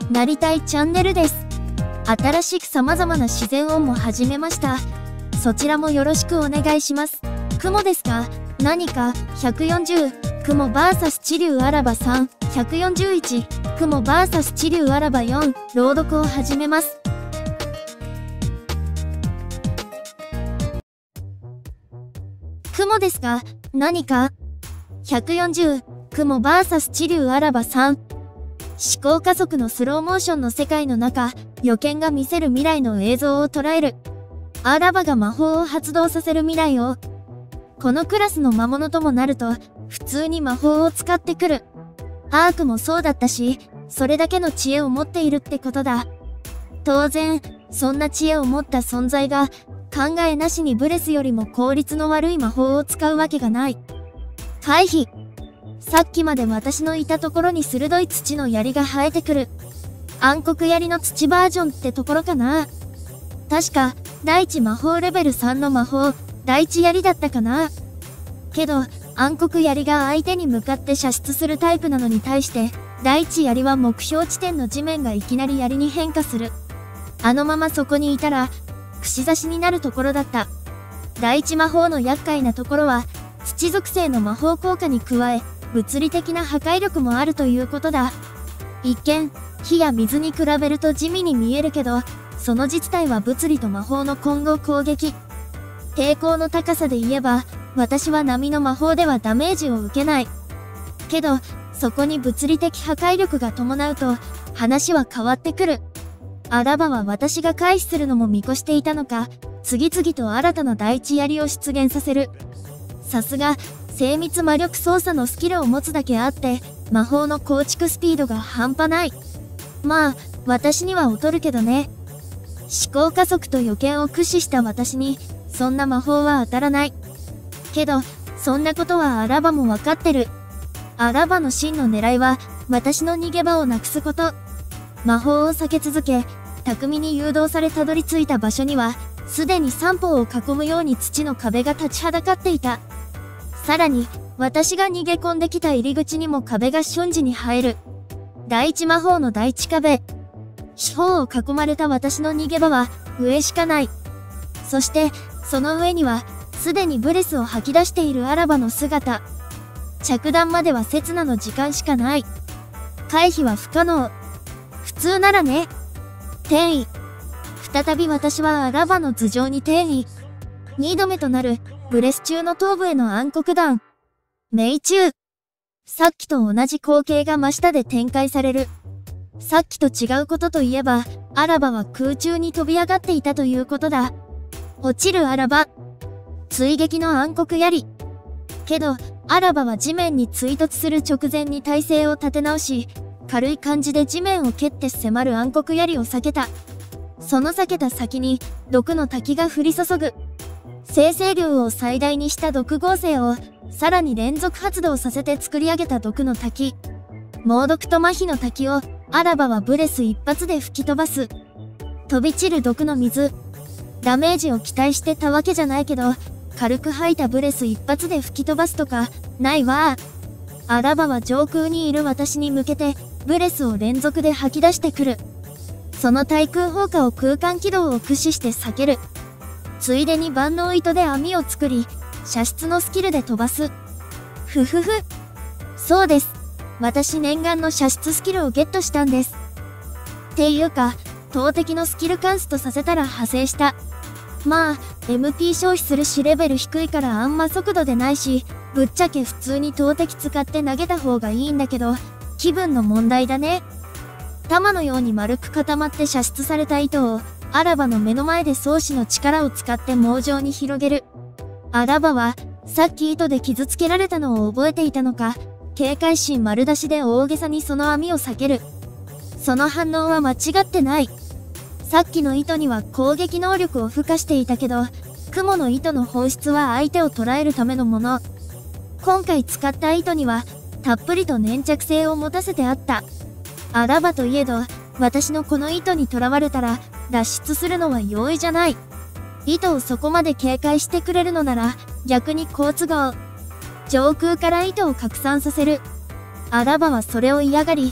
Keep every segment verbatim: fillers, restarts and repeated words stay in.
なりたいチャンネルです。新しく様々な自然音も始めました。そちらもよろしくお願いします。雲ですか？何かひゃくよんじゅう、雲 ブイエス 地流あらばさん、ひゃくよんじゅういち、雲 ブイエス 地流あらばよん、朗読を始めます。雲ですか？何かひゃくよんじゅう、雲 ブイエス 地流あらばさん。思考加速のスローモーションの世界の中、予見が見せる未来の映像を捉える。アラバが魔法を発動させる未来を。このクラスの魔物ともなると、普通に魔法を使ってくる。アークもそうだったし、それだけの知恵を持っているってことだ。当然、そんな知恵を持った存在が、考えなしにブレスよりも効率の悪い魔法を使うわけがない。回避。さっきまで私のいたところに鋭い土の槍が生えてくる。暗黒槍の土バージョンってところかな。確か、第一魔法レベルさんの魔法、第一槍だったかな。けど、暗黒槍が相手に向かって射出するタイプなのに対して、第一槍は目標地点の地面がいきなり槍に変化する。あのままそこにいたら、串刺しになるところだった。第一魔法の厄介なところは、土属性の魔法効果に加え、物理的な破壊力もあるということだ。一見、火や水に比べると地味に見えるけど、その実体は物理と魔法の混合攻撃。抵抗の高さで言えば、私は波の魔法ではダメージを受けない。けど、そこに物理的破壊力が伴うと、話は変わってくる。アラバは私が回避するのも見越していたのか、次々と新たな第一槍を出現させる。さすが、精密魔力操作のスキルを持つだけあって、魔法の構築スピードが半端ない。まあ、私には劣るけどね。思考加速と予見を駆使した私に、そんな魔法は当たらない。けど、そんなことはアラバもわかってる。アラバの真の狙いは、私の逃げ場をなくすこと。魔法を避け続け、巧みに誘導されたどり着いた場所には、すでに三方を囲むように土の壁が立ちはだかっていた。さらに、私が逃げ込んできた入り口にも壁が瞬時に入る。第一魔法の第一壁。四方を囲まれた私の逃げ場は、上しかない。そして、その上には、すでにブレスを吐き出しているアラバの姿。着弾までは刹那の時間しかない。回避は不可能。普通ならね。転移。再び私はアラバの頭上に転移。二度目となる、ブレス中の頭部への暗黒弾。命中。さっきと同じ光景が真下で展開される。さっきと違うことといえば、アラバは空中に飛び上がっていたということだ。落ちるアラバ。追撃の暗黒槍。けど、アラバは地面に追突する直前に体勢を立て直し、軽い感じで地面を蹴って迫る暗黒槍を避けた。その避けた先に、毒の滝が降り注ぐ。生成量を最大にした毒合成を、さらに連続発動させて作り上げた毒の滝。猛毒と麻痺の滝を、アラバはブレス一発で吹き飛ばす。飛び散る毒の水。ダメージを期待してたわけじゃないけど、軽く吐いたブレス一発で吹き飛ばすとか、ないわ。アラバは上空にいる私に向けて、ブレスを連続で吐き出してくる。その対空砲火を空間軌道を駆使して避ける。ついでに万能糸で網を作り、射出のスキルで飛ばす。ふふふ。そうです。私念願の射出スキルをゲットしたんです。っていうか、投擲のスキルカンストさせたら派生した。まあ、エムピー 消費するしレベル低いからあんま速度でないし、ぶっちゃけ普通に投擲使って投げた方がいいんだけど、気分の問題だね。玉のように丸く固まって射出された糸を、アラバの目の前で装置の力を使って網状に広げる。アラバは、さっき糸で傷つけられたのを覚えていたのか、警戒心丸出しで大げさにその網を避ける。その反応は間違ってない。さっきの糸には攻撃能力を付加していたけど、雲の糸の本質は相手を捉えるためのもの。今回使った糸には、たっぷりと粘着性を持たせてあった。アラバといえど、私のこの糸に囚われたら、脱出するのは容易じゃない。糸をそこまで警戒してくれるのなら、逆に好都合。上空から糸を拡散させる。アラバはそれを嫌がり、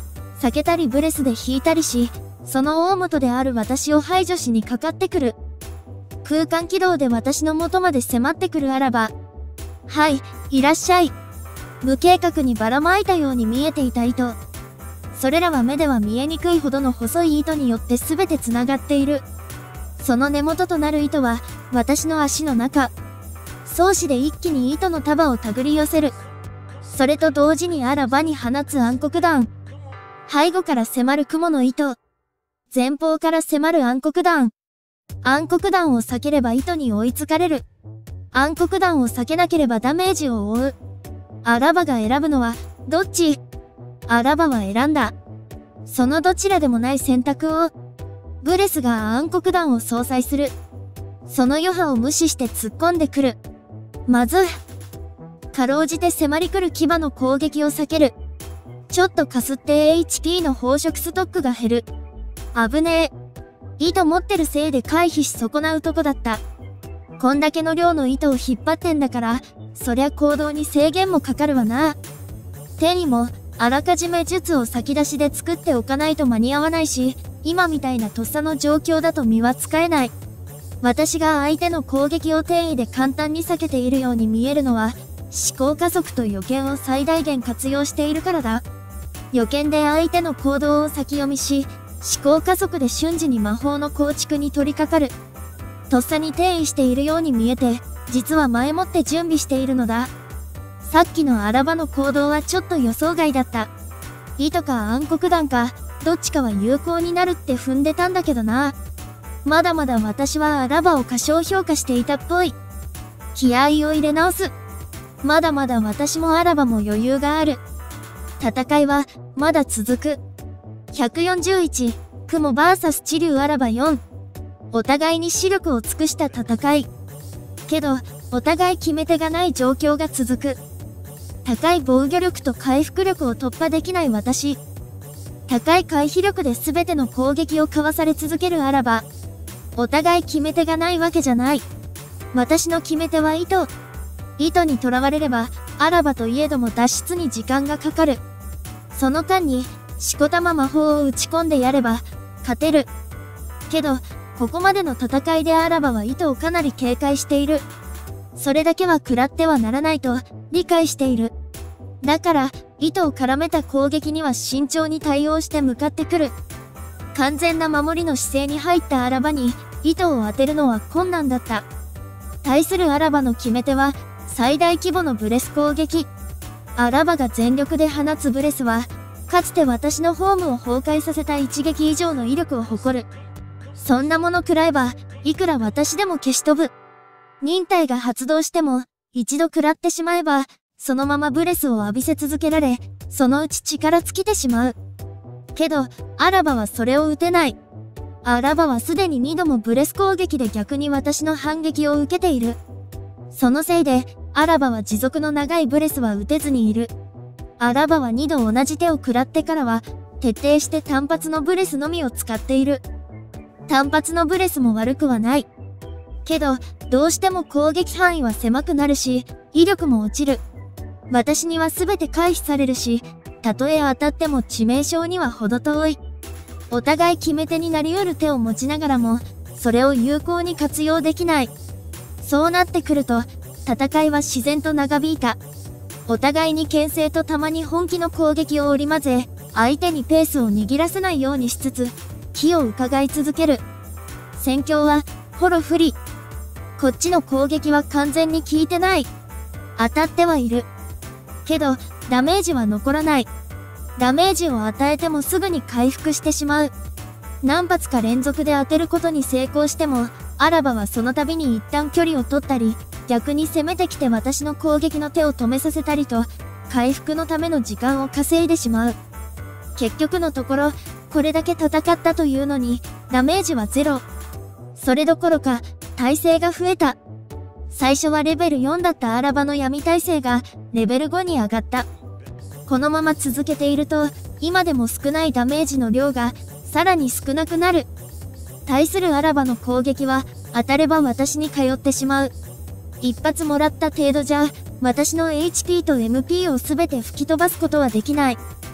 避けたりブレスで引いたりし、その大元である私を排除しにかかってくる。空間軌道で私の元まで迫ってくるあらば。はい、いらっしゃい。無計画にばらまいたように見えていた糸。それらは目では見えにくいほどの細い糸によって全て繋がっている。その根元となる糸は、私の足の中。双子で一気に糸の束を手繰り寄せる。それと同時にあらばに放つ暗黒弾。背後から迫る雲の糸。前方から迫る暗黒弾。暗黒弾を避ければ糸に追いつかれる。暗黒弾を避けなければダメージを負う。あらばが選ぶのは、どっち？あらばは選んだ。そのどちらでもない選択を。ブレスが暗黒弾を相殺する。その余波を無視して突っ込んでくる。まず、かろうじて迫り来る牙の攻撃を避ける。ちょっとかすって エイチピー の飽食ストックが減る。危ねえ。糸持ってるせいで回避し損なうとこだった。こんだけの量の糸を引っ張ってんだから、そりゃ行動に制限もかかるわな。手にも、あらかじめ術を先出しで作っておかないと間に合わないし、今みたいなとっさの状況だと身は使えない。私が相手の攻撃を転移で簡単に避けているように見えるのは、思考加速と予見を最大限活用しているからだ。予見で相手の行動を先読みし、思考加速で瞬時に魔法の構築に取り掛かる。とっさに転移しているように見えて、実は前もって準備しているのだ。さっきのあらばの行動はちょっと予想外だった。糸か暗黒弾か、どっちかは有効になるって踏んでたんだけどな。まだまだ私はあらばを過小評価していたっぽい。気合を入れ直す。まだまだ私もあらばも余裕がある。戦いは、まだ続く。ひゃくよんじゅういち、雲 ブイエス 地流あらばよん。お互いに視力を尽くした戦い。けど、お互い決め手がない状況が続く。高い防御力と回復力を突破できない私。高い回避力で全ての攻撃をかわされ続けるあらば。お互い決め手がないわけじゃない。私の決め手は糸。糸に囚われれば、あらばといえども脱出に時間がかかる。その間に、しこたま魔法を打ち込んでやれば、勝てる。けど、ここまでの戦いであらばは糸をかなり警戒している。それだけは食らってはならないと、理解している。だから、糸を絡めた攻撃には慎重に対応して向かってくる。完全な守りの姿勢に入ったあらばに、糸を当てるのは困難だった。対するあらばの決め手は、最大規模のブレス攻撃。あらばが全力で放つブレスは、かつて私のホームを崩壊させた一撃以上の威力を誇る。そんなもの食らえば、いくら私でも消し飛ぶ。忍耐が発動しても、一度食らってしまえば、そのままブレスを浴びせ続けられ、そのうち力尽きてしまう。けど、あらばはそれを打てない。あらばはすでににどもブレス攻撃で逆に私の反撃を受けている。そのせいで、あらばは持続の長いブレスは打てずにいる。あらばはにど同じ手を食らってからは、徹底して単発のブレスのみを使っている。単発のブレスも悪くはない。けど、どうしても攻撃範囲は狭くなるし、威力も落ちる。私には全て回避されるし、たとえ当たっても致命傷には程遠い。お互い決め手になり得る手を持ちながらも、それを有効に活用できない。そうなってくると、戦いは自然と長引いた。お互いに牽制とたまに本気の攻撃を織り交ぜ、相手にペースを握らせないようにしつつ、気を伺い続ける。戦況は、ほろ不利。こっちの攻撃は完全に効いてない。当たってはいる。けど、ダメージは残らない。ダメージを与えてもすぐに回復してしまう。何発か連続で当てることに成功しても、あらばはその度に一旦距離を取ったり、逆に攻めてきて私の攻撃の手を止めさせたりと、回復のための時間を稼いでしまう。結局のところ、これだけ戦ったというのに、ダメージはゼロ。それどころか、耐性が増えた。最初はレベルよんだったあらばの闇耐性が、レベルごに上がった。このまま続けていると、今でも少ないダメージの量が、さらに少なくなる。対するあらばの攻撃は、当たれば私に通ってしまう。一発もらった程度じゃ、私の エイチピー と エムピー をすべて吹き飛ばすことはできない。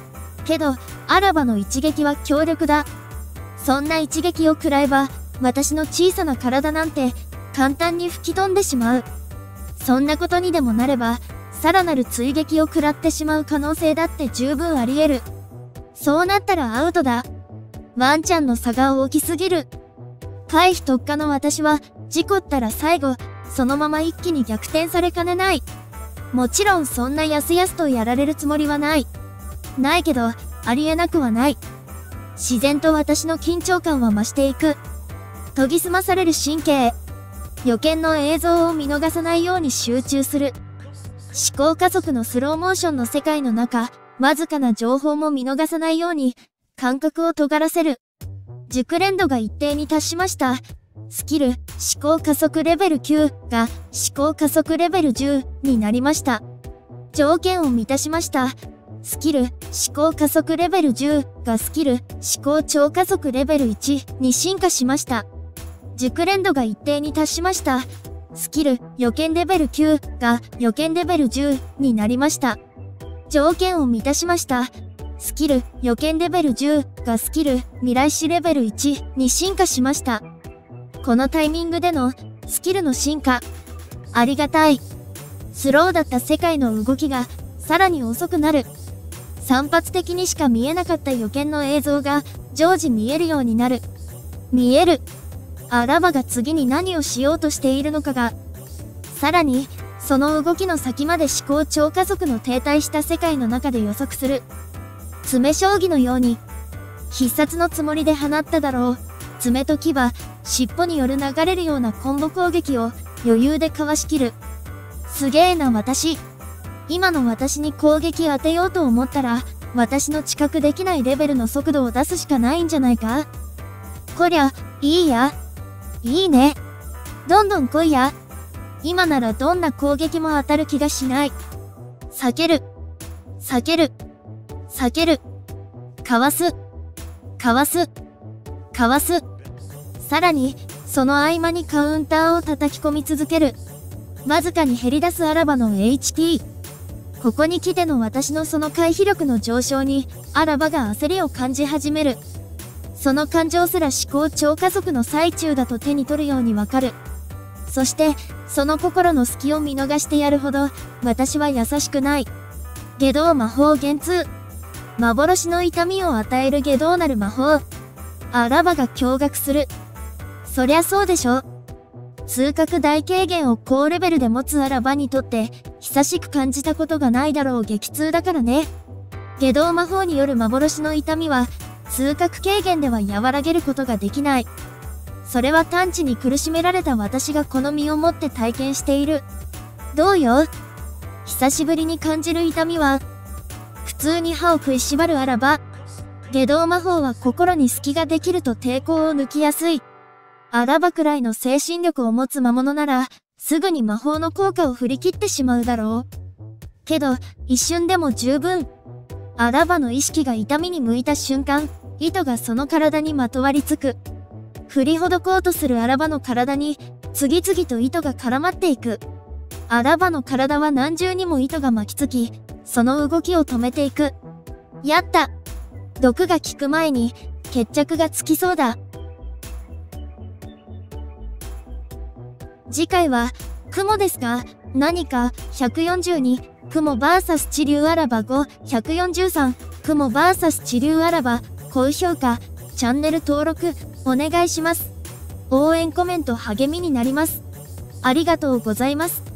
けど、アラバの一撃は強力だ。そんな一撃を食らえば、私の小さな体なんて、簡単に吹き飛んでしまう。そんなことにでもなれば、さらなる追撃を食らってしまう可能性だって十分あり得る。そうなったらアウトだ。ワンちゃんの差が大きすぎる。回避特化の私は、事故ったら最後、そのまま一気に逆転されかねない。もちろんそんなやすやすとやられるつもりはない。ないけど、ありえなくはない。自然と私の緊張感は増していく。研ぎ澄まされる神経。予見の映像を見逃さないように集中する。思考加速のスローモーションの世界の中、わずかな情報も見逃さないように、感覚を尖らせる。熟練度が一定に達しました。スキル、思考加速レベルきゅうが思考加速レベルじゅうになりました。条件を満たしました。スキル、思考加速レベルじゅうがスキル、思考超加速レベルいちに進化しました。熟練度が一定に達しました。スキル、予見レベルきゅうが予見レベルじゅうになりました。条件を満たしました。スキル、予見レベルじゅうがスキル、未来視レベルいちに進化しました。このタイミングでのスキルの進化。ありがたい。スローだった世界の動きがさらに遅くなる。散発的にしか見えなかった予見の映像が常時見えるようになる。見える。アラバが次に何をしようとしているのかが。さらに、その動きの先まで思考超加速の停滞した世界の中で予測する。詰将棋のように、必殺のつもりで放っただろう。爪と牙、尻尾による流れるようなコンボ攻撃を余裕でかわしきる。すげえな私。今の私に攻撃当てようと思ったら、私の知覚できないレベルの速度を出すしかないんじゃないか？こりゃ、いいや。いいね。どんどん来いや。今ならどんな攻撃も当たる気がしない。避ける。避ける。避ける。かわす。かわす。かわす。さらに、その合間にカウンターを叩き込み続ける。わずかに減り出すアラバの エイチピー。ここに来ての私のその回避力の上昇に、アラバが焦りを感じ始める。その感情すら思考超加速の最中だと手に取るようにわかる。そして、その心の隙を見逃してやるほど、私は優しくない。下道魔法減痛。幻の痛みを与える下道なる魔法。アラバが驚愕する。そりゃそうでしょ。痛覚大軽減を高レベルで持つアラバにとって、久しく感じたことがないだろう激痛だからね。下道魔法による幻の痛みは、痛覚軽減では和らげることができない。それは探知に苦しめられた私がこの身をもって体験している。どうよ？久しぶりに感じる痛みは、普通に歯を食いしばるアラバ。下道魔法は心に隙ができると抵抗を抜きやすい。アラバくらいの精神力を持つ魔物なら、すぐに魔法の効果を振り切ってしまうだろう。けど、一瞬でも十分。アラバの意識が痛みに向いた瞬間、糸がその体にまとわりつく。振りほどこうとするアラバの体に、次々と糸が絡まっていく。アラバの体は何重にも糸が巻きつき、その動きを止めていく。やった！毒が効く前に、決着がつきそうだ。次回は、雲ですが、何か、ひゃくよんじゅうに、雲 ブイエス 地流アラバご、ひゃくよんじゅうさん、雲 ブイエス 地流アラバ、高評価、チャンネル登録、お願いします。応援コメント励みになります。ありがとうございます。